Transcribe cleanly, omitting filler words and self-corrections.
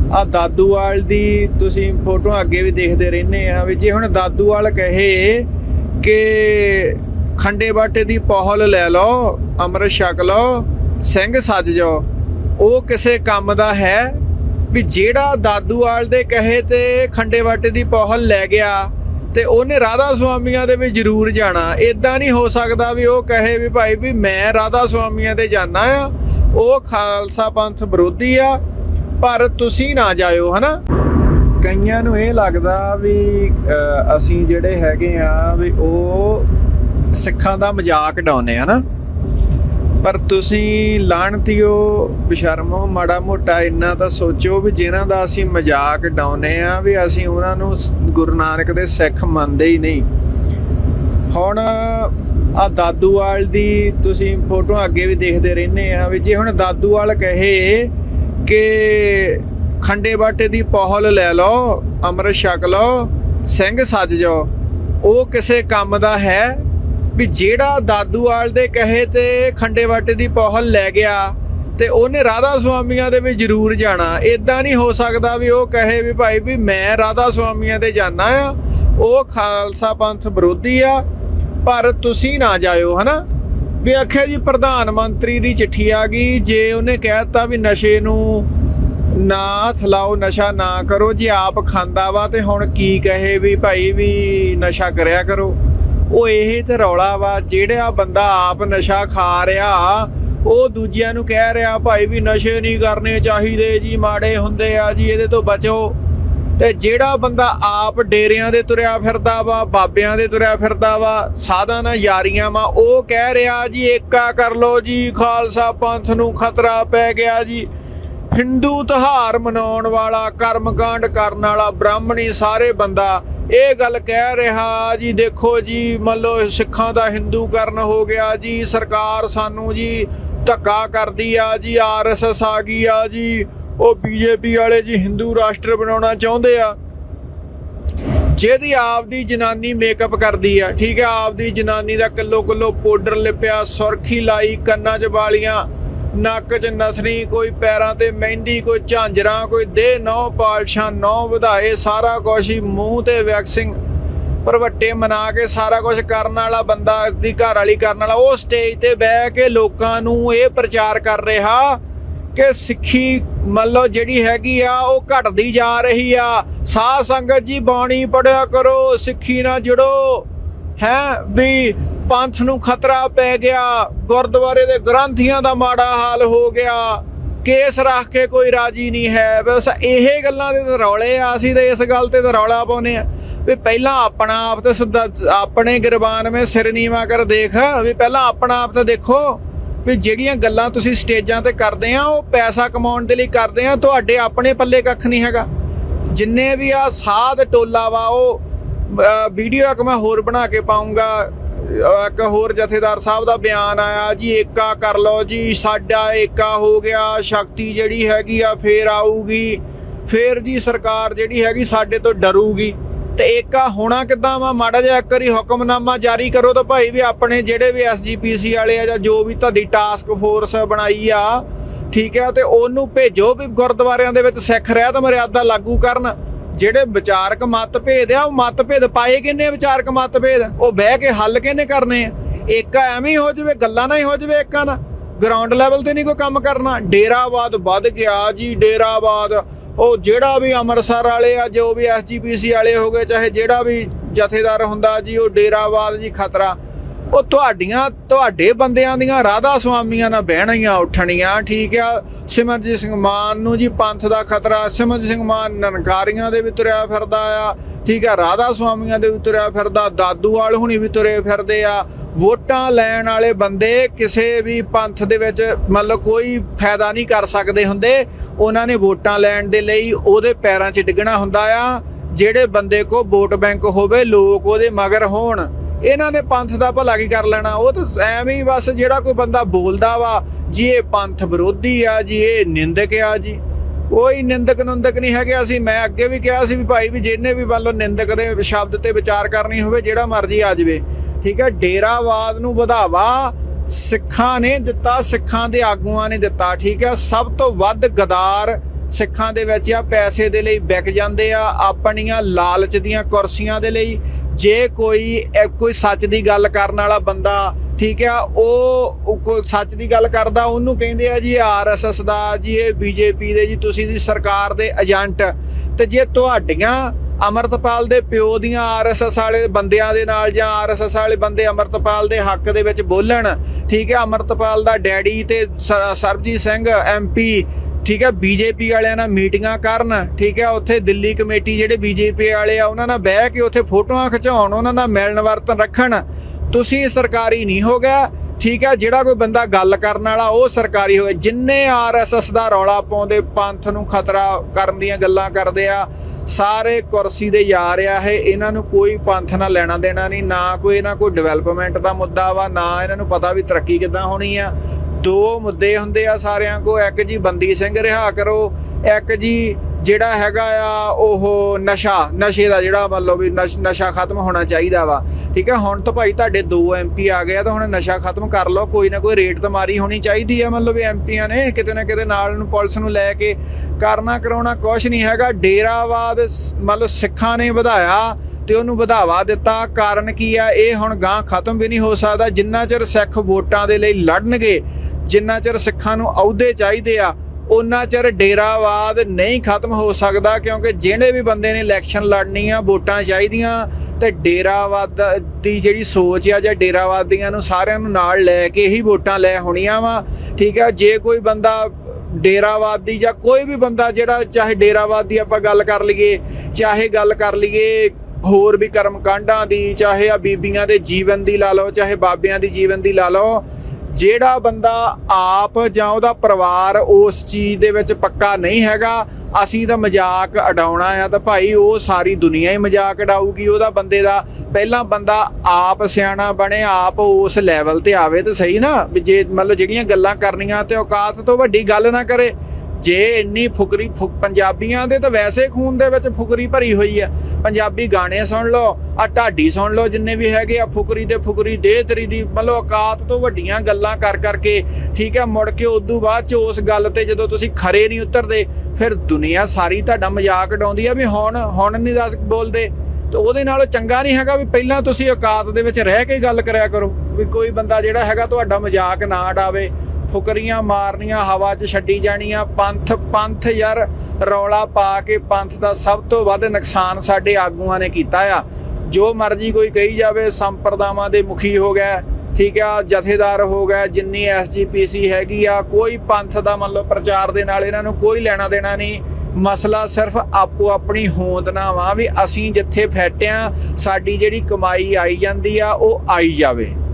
आ दादूवाल दी तुसीं फोटो अगे भी देखते रहने आ भी जे हुण दादूवाल कहे कि खंडे बाटे दी पौहल लै लो अमृत छक लो सिंह सज जाओ वो किसे काम दा है भी जेड़ा दादूवाल दे कहे ते खंडे बाटे दी पौहल लै गया ते ओने राधा स्वामियां दे भी जरूर जाना। इदां नहीं हो सकदा भी वो कहे भी भाई भी मैं राधा स्वामियां दे जाना आ वो खालसा पंथ विरोधी आ पर तुसी ना जाओ है ना। कईयां नूं ये लगदा भी असीं जिहड़े हैगे आ भी वो सिखां दा मजाक उडाउने है ना पर तुसी लाणतीओ बेशर्मो माड़ा मोटा इन्ना तां सोचो भी जिन्हां दा असीं मजाक उडाउने आ भी असीं उन्हां नूं गुरु नानक दे सिख मनदे ही नहीं। हुण आ दादूवाल दी तुसीं फोटो अगे भी देखते रहने आ भी जे हुण दादूवाल कहे कि खंडे बाटे दी पौहल लै लो अमृत छक लो सिंह सज जाओ वो किसे काम दा है भी जेड़ा दादूवाल दे कहे ते खंडे बाटे दी पौहल लै गया ते ओने राधा स्वामियां दे भी जरूर जाना। इदां नहीं हो सकदा भी वो कहे भी भाई भी मैं राधा स्वामियां दे जाना आ वो खालसा पंथ विरोधी आ पर तुसी ना जाओ है ना। भी आखे जी प्रधानमंत्री दी चिट्ठी आ गई जे उन्हें कहता भी नशे नूं ना हथ लाओ नशा ना करो जे आप खांदा वा ते हुण की कहे भी भाई भी नशा करया करो वो यही तो रौला वा जेड़ा बंदा आप नशा खा रहा वो दूजियां नूं कह रहा भाई भी नशे नहीं करने चाहिए जी माड़े हुंदे आ जी इहदे तो बचो ते जेड़ा बंदा आप डेरियां दे तुरिया फिरदा वा बाबियां दे तुरिया फिरदा वा साधा ना यारियां वा वो कह रहा जी एका कर लो जी खालसा पंथ नूं खतरा पै गया जी। हिंदू त्योहार मनाउण वाला कर्मकांड करन वाला ब्राह्मणी सारे बंदा ये गल कह रहा जी देखो जी मान लो सिखां दा हिंदूकरण हो गया जी सरकार सानू जी धक्का कर दी आ जी RSS आ गई आ जी वो BJP वाले जी हिंदू राष्ट्र बनाना चाहते आ। जेदी आपदी जनानी मेकअप करदी आ ठीक है आपदी जनानी दा किलो किलो पाउडर लिपिया सुरखी लाई कन्ना च बालियां नक च नथनी कोई पैरां ते मेहंदी कोई झांजरा कोई दे नौ पालशां नौ वधाए सारा कुछ ही मूँह ते वैक्सिंग भरवट्टे मना के सारा कुछ करने वाला बंदा दी घर वाली करने वाला वो स्टेज ते बह के लोकां नूं ये प्रचार कर रहा कि सिक्खी मान लो जिहड़ी हैगी आ वो घटदी जा रही आ। साध संगत जी बाणी पढ़िया करो सिक्खी ना जुड़ो है भी पंथ नूं खतरा पै गया गुरुद्वारे दे ग्रंथियां दा माड़ा हाल हो गया केस रख के कोई राजी नहीं है। बस यही गल्लां दे रौले आ असीं ते इस गल ते रौला पाउने आ भी पहला अपना आप ते सिद्धा अपने गिरबान में सिर नीवा कर देख भी पहला अपना आप ते देखो भी ਜਿਹੜੀਆਂ गल्लां तुसीं स्टेजां ते करदे आ ਉਹ पैसा कमाउण दे लई करदे आ तुहाडे अपने पल्ले कख नहीं हैगा। जिन्ने भी आ साध टोला वा ਉਹ वीडियो एक मैं होर बना के पाऊंगा एक होर जथेदार साहब का बयान आया जी एका कर लो जी साडा एका हो गया शक्ति जिहड़ी हैगी आ फिर आऊगी फिर जी सरकार जिहड़ी हैगी साडे तो डरूगी ते एका होना किदां वा माड़ा जिहा एक वारी हुक्मनामा जारी करो तो भाई भी अपने जिहड़े भी SGPC वाले आ जो भी तुहाडी टास्क फोर्स बनाई आ ठीक है तो ओनू भेजो भी गुरुद्वारियां दे विच सिख रहत मर्यादा लागू करन। ਜਿਹੜੇ ਵਿਚਾਰਕ मतभेद ਆ ਉਹ मतभेद ਪਾਏ ਕਿੰਨੇ ਵਿਚਾਰਕ मतभेद ਉਹ ਬਹਿ ਕੇ ਹੱਲ ਕਿੰਨੇ ਕਰਨੇ ਆ। ਏਕਾ ਐਵੇਂ ਹੋ ਜਾਵੇ ਗੱਲਾਂ ਨਾ ਹੀ ਹੋ ਜਾਵੇ ਏਕਾ ਨਾ ਗਰਾਊਂਡ ਲੈਵਲ ਤੇ ਨਹੀਂ ਕੋਈ ਕੰਮ ਕਰਨਾ। ਡੇਰਾਵਾਦ ਵੱਧ ਗਿਆ ਜੀ ਡੇਰਾਵਾਦ ਉਹ ਜਿਹੜਾ ਵੀ ਅੰਮ੍ਰਿਤਸਰ ਵਾਲੇ ਆ ਜੋ ਵੀ SGPC ਵਾਲੇ ਹੋ ਗਏ ਚਾਹੇ ਜਿਹੜਾ ਵੀ ਜਥੇਦਾਰ ਹੁੰਦਾ ਜੀ ਉਹ ਡੇਰਾਵਾਦ ਜੀ ਖਤਰਾ ਉਹ ਤੁਹਾਡੇ ਬੰਦਿਆਂ ਦੀਆਂ ਰਾਧਾ ਸਵਾਮੀਆਂ ਨਾਲ ਬਹਿਣੀਆਂ ਉੱਠਣੀਆਂ ਠੀਕ ਆ। ਸਿਮਰਜੀਤ ਸਿੰਘ ਮਾਨ ਨੂੰ ਜੀ ਪੰਥ ਦਾ ਖਤਰਾ ਸਿਮਰਜੀਤ ਸਿੰਘ ਮਾਨ ਨਿਰੰਕਾਰੀਆਂ ਦੇ ਵੀ ਤੁਰਿਆ ਫਿਰਦਾ ਆ ਠੀਕ ਆ ਰਾਧਾ ਸਵਾਮੀਆਂ ਦੇ ਵੀ ਤੁਰਿਆ ਫਿਰਦਾ ਦਾਦੂਵਾਲ ਹੁਣੀ ਵੀ ਤੁਰੇ ਫਿਰਦੇ ਆ। ਵੋਟਾਂ ਲੈਣ ਵਾਲੇ ਬੰਦੇ ਕਿਸੇ ਵੀ ਪੰਥ ਦੇ ਵਿੱਚ ਮਤਲਬ ਕੋਈ ਫਾਇਦਾ ਨਹੀਂ ਕਰ ਸਕਦੇ ਹੁੰਦੇ ਉਹਨਾਂ ਨੇ ਵੋਟਾਂ ਲੈਣ ਦੇ ਲਈ ਉਹਦੇ ਪੈਰਾਂ 'ਚ ਡਿੱਗਣਾ ਹੁੰਦਾ ਆ। ਜਿਹੜੇ ਬੰਦੇ ਕੋ ਵੋਟ ਬੈਂਕ ਹੋਵੇ ਲੋਕ ਉਹਦੇ ਮਗਰ ਹੋਣ इन्हां ने पंथ का भला की कर लेना। वो तो एवं ही बस जिहड़ा कोई बंदा बोलदा वा जी ये पंथ विरोधी आ जी ये निंदक आ जी कोई निंदक नुंदक नहीं है। असी मैं अगे भी कहा भी भाई भी जिन्हें भी मान लो निंदक के शब्द ते विचार करनी हो जिहड़ा मर्जी आ जाए ठीक है। डेरावाद नूं वधावा सिखां ने दिता सिखां दे आगूआं ने दिता ठीक है। सब तो वध गदार ਸਿੱਖਾਂ ਦੇ ਵਿੱਚ ਆ ਪੈਸੇ ਦੇ ਲਈ ਵਿਕ ਜਾਂਦੇ ਆ, ਆਪਣੀਆਂ ਲਾਲਚ ਦੀਆਂ ਕੁਰਸੀਆਂ ਦੇ ਲਈ। ਜੇ ਕੋਈ ਸੱਚ ਦੀ ਗੱਲ ਕਰਨ ਵਾਲਾ ਬੰਦਾ, ਠੀਕ ਆ, ਉਹ ਕੋਈ ਸੱਚ ਦੀ ਗੱਲ ਕਰਦਾ, ਉਹਨੂੰ ਕਹਿੰਦੇ ਆ ਜੀ RSS ਦਾ, ਜੀ ਇਹ BJP ਦੇ, ਜੀ ਤੁਸੀਂ ਦੀ ਸਰਕਾਰ ਦੇ ਏਜੰਟ। ਤੇ ਜੇ ਤੁਹਾਡੀਆਂ ਅਮਰਤਪਾਲ ਦੇ ਪਿਓ ਦੀਆਂ RSS ਵਾਲੇ ਬੰਦਿਆਂ ਦੇ ਨਾਲ, ਜਾਂ RSS ਵਾਲੇ ਬੰਦੇ ਅਮਰਤਪਾਲ ਦੇ ਹੱਕ ਦੇ ਵਿੱਚ ਬੋਲਣ, ਠੀਕ ਹੈ, ਅਮਰਤਪਾਲ ਦਾ ਡੈਡੀ ਤੇ ਸਰਬਜੀਤ ਸਿੰਘ MP, ਠੀਕ ਹੈ, BJP ਵਾਲਿਆਂ ਨਾਲ ਮੀਟਿੰਗਾਂ ਕਰਨ, ਠੀਕ ਹੈ, ਉੱਥੇ ਦਿੱਲੀ ਕਮੇਟੀ ਜਿਹੜੇ BJP ਵਾਲੇ ਆ ਉਹਨਾਂ ਨਾਲ ਬਹਿ ਕੇ ਉੱਥੇ ਫੋਟੋਆਂ ਖਿਚਾਉਣ, ਉਹਨਾਂ ਨਾਲ ਮਿਲਣ ਵਰਤਨ ਰੱਖਣ, ਤੁਸੀਂ ਸਰਕਾਰੀ ਨਹੀਂ ਹੋ ਗਿਆ, ਠੀਕ ਹੈ। ਜਿਹੜਾ ਕੋਈ ਬੰਦਾ ਗੱਲ ਕਰਨ ਵਾਲਾ ਉਹ ਸਰਕਾਰੀ ਹੋ ਗਿਆ। ਜਿੰਨੇ RSS ਦਾ ਰੌਲਾ ਪਾਉਂਦੇ, ਪੰਥ ਨੂੰ ਖਤਰਾ ਕਰਨ ਦੀਆਂ ਗੱਲਾਂ ਕਰਦੇ ਆ, ਸਾਰੇ ਕੁਰਸੀ ਦੇ ਯਾਰ ਆ ਇਹ। ਇਹਨਾਂ ਨੂੰ ਕੋਈ ਪੰਥ ਨਾਲ ਲੈਣਾ ਦੇਣਾ ਨਹੀਂ, ਨਾ ਕੋਈ ਇਹਨਾਂ ਕੋਈ ਡਿਵੈਲਪਮੈਂਟ ਦਾ ਮੁੱਦਾ ਵਾ, ਨਾ ਇਹਨਾਂ ਨੂੰ ਪਤਾ ਵੀ ਤਰੱਕੀ ਕਿੱਦਾਂ ਹੋਣੀ ਆ। ਦੋ ਮੁੱਦੇ ਹੁੰਦੇ ਆ ਸਾਰਿਆਂ ਕੋ, ਇੱਕ ਜੀ ਬੰਦੀ ਸਿੰਘ ਰਿਹਾ ਕਰੋ, ਇੱਕ ਜੀ ਜਿਹੜਾ ਹੈਗਾ ਆ ਉਹ ਨਸ਼ੇ ਦਾ ਜਿਹੜਾ ਮਤਲਬ ਵੀ ਨਸ਼ਾ ਖਤਮ ਹੋਣਾ ਚਾਹੀਦਾ ਵਾ, ਠੀਕ ਹੈ। ਹੁਣ ਤਾਂ ਭਾਈ ਤੁਹਾਡੇ 2 MP ਆ ਗਏ ਆ, ਤਾਂ ਹੁਣ ਨਸ਼ਾ ਖਤਮ ਕਰ ਲਓ। ਕੋਈ ਨਾ ਕੋਈ ਰੇਟ ਤਾਂ ਮਾਰੀ ਹੋਣੀ ਚਾਹੀਦੀ ਆ, ਮਤਲਬ ਵੀ MPਆਂ ਨੇ ਕਿਤੇ ਨਾ ਕਿਤੇ ਨਾਲ ਨੂੰ ਪੁਲਿਸ ਨੂੰ ਲੈ ਕੇ ਕਰਨਾ ਕਰਾਉਣਾ ਕੁਛ ਨਹੀਂ ਹੈਗਾ। ਡੇਰਾਵਾਦ ਮਤਲਬ ਸਿੱਖਾਂ ਨੇ ਵਧਾਇਆ ਤੇ ਉਹਨੂੰ ਵਧਾਵਾ ਦਿੱਤਾ। ਕਾਰਨ ਕੀ ਆ? ਇਹ ਹੁਣ ਗਾਂ ਖਤਮ ਵੀ ਨਹੀਂ ਹੋ ਸਕਦਾ। ਜਿੰਨਾ ਚਿਰ ਸਿੱਖ ਵੋਟਾਂ ਦੇ ਲਈ ਲੜਨਗੇ, ਜਿੰਨਾ ਚਿਰ ਸਿੱਖਾਂ ਨੂੰ ਅਹੁਦੇ ਚਾਹੀਦੇ ਆ, ਉਹਨਾਂ ਚਿਰ ਡੇਰਾਵਾਦ ਨਹੀਂ ਖਤਮ ਹੋ ਸਕਦਾ। ਕਿਉਂਕਿ ਜਿਹੜੇ ਵੀ ਬੰਦੇ ਨੇ ਇਲੈਕਸ਼ਨ ਲੜਨੀ ਆ, ਵੋਟਾਂ ਚਾਹੀਦੀਆਂ, ਤੇ ਡੇਰਾਵਾਦ ਦੀ ਜਿਹੜੀ ਸੋਚ ਆ ਜਾਂ ਡੇਰਾਵਾਦੀਆਂ ਨੂੰ ਸਾਰਿਆਂ ਨੂੰ ਨਾਲ ਲੈ ਕੇ ਹੀ ਵੋਟਾਂ ਲੈ ਹੋਣੀਆਂ ਵਾ, ਠੀਕ ਆ। ਜੇ ਕੋਈ ਬੰਦਾ ਡੇਰਾਵਾਦੀ ਜਾਂ ਕੋਈ ਵੀ ਬੰਦਾ ਜਿਹੜਾ, ਚਾਹੇ ਡੇਰਾਵਾਦ ਦੀ ਆਪਾਂ ਗੱਲ ਕਰ ਲਈਏ, ਚਾਹੇ ਗੱਲ ਕਰ ਲਈਏ ਹੋਰ ਵੀ ਕਰਮ ਕਾਂਡਾਂ ਦੀ, ਚਾਹੇ ਆ ਬੀਬੀਆਂ ਦੇ ਜੀਵਨ ਦੀ ਲਾ ਲਓ, ਚਾਹੇ ਬਾਬਿਆਂ ਦੀ ਜੀਵਨ ਦੀ ਲਾ ਲਓ, ਜਿਹੜਾ ਬੰਦਾ ਆਪ ਜਾਂ ਉਹਦਾ ਪਰਿਵਾਰ ਉਸ ਚੀਜ਼ ਦੇ ਵਿੱਚ ਪੱਕਾ ਨਹੀਂ ਹੈਗਾ, ਅਸੀਂ ਤਾਂ ਮਜ਼ਾਕ ਉਡਾਉਣਾ ਆ, ਤਾਂ ਭਾਈ ਉਹ ਸਾਰੀ ਦੁਨੀਆ ਹੀ ਮਜ਼ਾਕ ਉਡਾਊਗੀ ਉਹਦਾ ਬੰਦੇ ਦਾ। ਪਹਿਲਾਂ ਬੰਦਾ ਆਪ ਸਿਆਣਾ ਬਣੇ, ਆਪ ਉਸ ਲੈਵਲ ਤੇ ਆਵੇ ਤਾਂ ਸਹੀ ਨਾ। ਜੇ ਮਤਲਬ ਜਿਹੜੀਆਂ ਗੱਲਾਂ ਕਰਨੀਆਂ ਤੇ ਔਕਾਤ ਤੋਂ ਵੱਡੀ ਗੱਲ ਨਾ ਕਰੇ। ਜੇ ਇੰਨੀ ਫੁਕਰੀ ਪੰਜਾਬੀਆਂ ਦੇ ਤਾਂ ਵੈਸੇ ਖੂਨ ਦੇ ਵਿੱਚ ਫੁਕਰੀ ਭਰੀ ਹੋਈ ਆ। ਪੰਜਾਬੀ ਗਾਣੇ ਸੁਣ ਲਓ, ਆ ਢਾਡੀ ਸੁਣ ਲਓ, ਜਿੰਨੇ ਵੀ ਹੈਗੇ ਆ, ਫੁਕਰੀ ਤੇ ਫੁਕਰੀ ਦੇ ਤੇਰੀ ਦੀ, ਮਤਲਬ ਔਕਾਤ ਤੋਂ ਵੱਡੀਆਂ ਗੱਲਾਂ ਕਰ ਕਰਕੇ, ਠੀਕ ਹੈ। ਮੁੜ ਕੇ ਉਦੋਂ ਬਾਅਦ ਚ ਉਸ ਗੱਲ ਤੇ ਜਦੋਂ ਤੁਸੀਂ ਖਰੇ ਨਹੀਂ ਉਤਰਦੇ, ਫਿਰ ਦੁਨੀਆ ਸਾਰੀ ਤੁਹਾਡਾ ਮਜ਼ਾਕ ਉਡਾਉਂਦੀ ਆ ਵੀ ਹੁਣ ਨਹੀਂ ਦੱਸ ਬੋਲਦੇ। ਤੇ ਉਹਦੇ ਨਾਲ ਚੰਗਾ ਨਹੀਂ ਹੈਗਾ ਵੀ ਪਹਿਲਾਂ ਤੁਸੀਂ ਔਕਾਤ ਦੇ ਵਿੱਚ ਰਹਿ ਕੇ ਗੱਲ ਕਰਿਆ ਕਰੋ, ਵੀ ਕੋਈ ਬੰਦਾ ਜਿਹੜਾ ਹੈਗਾ ਤੁਹਾਡਾ ਮਜ਼ਾਕ ਨਾ ਉਡਾਵੇ। ਫੁਕਰੀਆਂ ਮਾਰਨੀਆਂ, ਹਵਾ 'ਚ ਛੱਡੀ ਜਾਣੀਆਂ। ਪੰਥ ਯਾਰ ਰੌਲਾ ਪਾ ਕੇ ਪੰਥ ਦਾ ਸਭ ਤੋਂ ਵੱਧ ਨੁਕਸਾਨ ਸਾਡੇ ਆਗੂਆਂ ਨੇ ਕੀਤਾ ਆ। ਜੋ ਮਰਜ਼ੀ ਕੋਈ ਕਹੀ ਜਾਵੇ, ਸੰਪਰਦਾਵਾਂ ਦੇ ਮੁਖੀ ਹੋ ਗਿਆ, ਠੀਕ ਆ, ਜਥੇਦਾਰ ਹੋ ਗਿਆ, ਜਿੰਨੀ SGPC ਹੈਗੀ ਆ, ਕੋਈ ਪੰਥ ਦਾ ਮਤਲਬ ਪ੍ਰਚਾਰ ਦੇ ਨਾਲ ਇਹਨਾਂ ਨੂੰ ਕੋਈ ਲੈਣਾ ਦੇਣਾ ਨਹੀਂ। ਮਸਲਾ ਸਿਰਫ ਆਪੋ ਆਪਣੀ ਹੋਂਦ ਨਾ ਵਾ ਵੀ ਅਸੀਂ ਜਿੱਥੇ ਫੈਟਿਆਂ, ਸਾਡੀ ਜਿਹੜੀ ਕਮਾਈ ਆਈ ਜਾਂਦੀ ਆ ਉਹ ਆਈ ਜਾਵੇ।